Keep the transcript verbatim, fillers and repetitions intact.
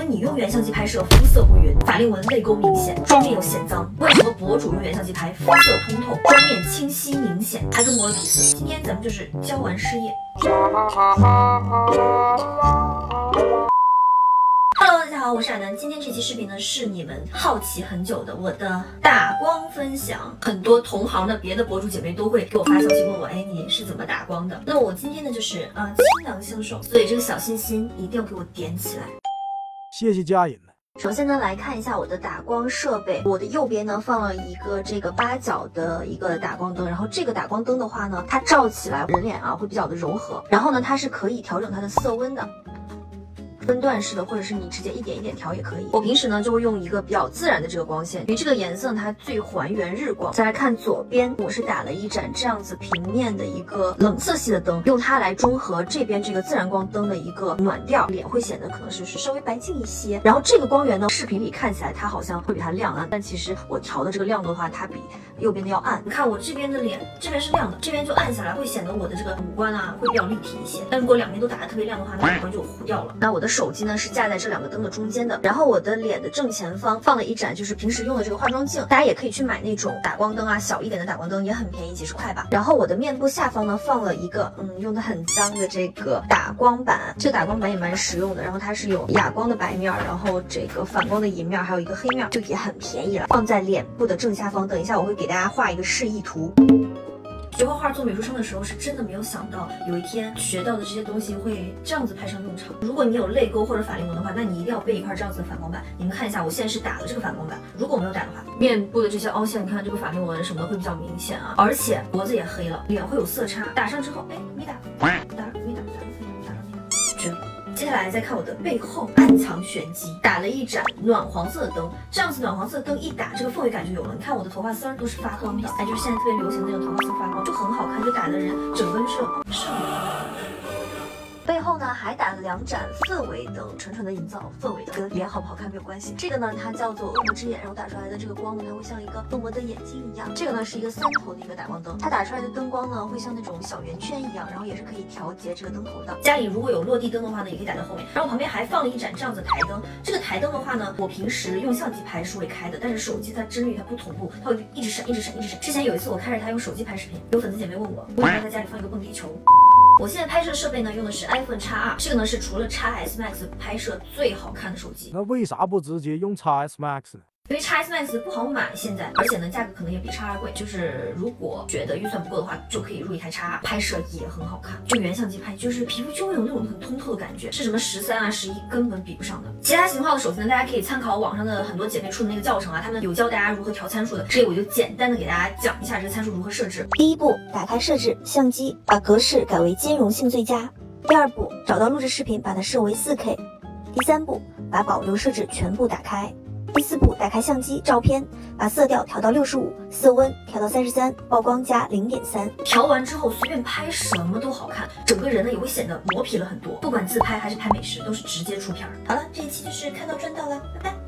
你用原相机拍摄，肤色不匀，法令纹泪沟明显，妆面又显脏？为什么博主用原相机拍，肤色通透，妆面清晰明显，还跟磨了鼻子？今天咱们就是教完失业。Hello， 大家好，我是亚楠。今天这期视频呢，是你们好奇很久的我的打光分享。很多同行的别的博主姐妹都会给我发消息问我，哎，你是怎么打光的？那我今天呢，就是啊、呃、倾囊相授，所以这个小心心一定要给我点起来。 谢谢佳颖。 首先呢，来看一下我的打光设备。我的右边呢放了一个这个八角的一个打光灯，然后这个打光灯的话呢，它照起来人脸啊会比较的柔和，然后呢它是可以调整它的色温的。分段式的，或者是你直接一点一点调也可以。我平时呢就会用一个比较自然的这个光线，因为这个颜色它最还原日光。再来看左边，我是打了一盏这样子平面的一个冷色系的灯，用它来中和这边这个自然光灯的一个暖调，脸会显得可能是是稍微白净一些。然后这个光源呢，视频里看起来它好像会比它亮啊，但其实我调的这个亮度的话，它比右边的要暗。你看我这边的脸，这边是亮的，这边就暗下来，会显得我的这个五官啊会比较立体一些。但如果两边都打得特别亮的话，那五官就糊掉了。那我的手机呢是架在这两个灯的中间的，然后我的脸的正前方放了一盏就是平时用的这个化妆镜，大家也可以去买那种打光灯啊，小一点的打光灯也很便宜，几十块吧。然后我的面部下方呢放了一个嗯用的很脏的这个打光板，这个打光板也蛮实用的，然后它是有哑光的白面，然后这个反光的银面，还有一个黑面，就也很便宜了，放在脸部的正下方。等一下我会给大家画一个示意图。学画画做美术生的时候，是真的没有想到有一天学到的这些东西会这样子派上用场。如果你有泪沟或者法令纹的话，那你一定要备一块这样子的反光板。你们看一下，我现在是打了这个反光板，如果没有打的话，面部的这些凹陷，你看这个法令纹什么的会比较明显啊，而且脖子也黑了，脸会有色差。打上之后，哎，没打，打了没打，打了没打，打了没打，绝了。接下来再看我的背后，暗藏玄机，打了一盏暖黄色的灯，这样子暖黄色的灯一打，这个氛围感就有了。你看我的头发丝儿都是发光的，哎，就是现在特别流行的那种头发丝发光，就很好看，就打的人整个就是是。背后呢还打了两盏氛围灯，纯纯的营造氛围的，跟脸好不好看没有关系。这个呢它叫做恶魔之眼，然后打出来的这个光呢，它会像一个恶魔的眼睛一样。这个呢是一个三头的一个打光灯，它打出来的灯光呢会像那种小圆圈一样，然后也是可以调节这个灯头的。家里如果有落地灯的话呢，也可以打在后面。然后旁边还放了一盏这样子的台灯，这个台灯的话呢，我平时用相机拍是会开的，但是手机它帧率它不同步，它会一直闪一直闪一直闪。之前有一次我开着它用手机拍视频，有粉丝姐妹问我为什么要在家里放一个蹦迪球。我现在拍摄设备呢用的是 iPhone X 二，这个呢是除了 X S Max 拍摄最好看的手机。 那为啥不直接用 X S Max 呢？ 因为 X S Max 不好买现在，而且呢价格可能也比 X 二贵。就是如果觉得预算不够的话，就可以入一台 X 二，拍摄也很好看。就原相机拍，就是皮肤就会有那种很通透的感觉，是什么十三啊、十一根本比不上的。其他型号的手机呢，大家可以参考网上的很多姐妹出的那个教程啊，他们有教大家如何调参数的。这里我就简单的给大家讲一下这个参数如何设置。 第一步，打开设置，相机把格式改为兼容性最佳。第二步，找到录制视频，把它设为 四K。第三步，把保留设置全部打开。第四步，打开相机照片，把色调调到六十五，色温调到三十三，曝光加零点三。 调完之后随便拍什么都好看，整个人呢也会显得磨皮了很多。不管自拍还是拍美食，都是直接出片儿。好了，这一期就是看到赚到了，拜拜。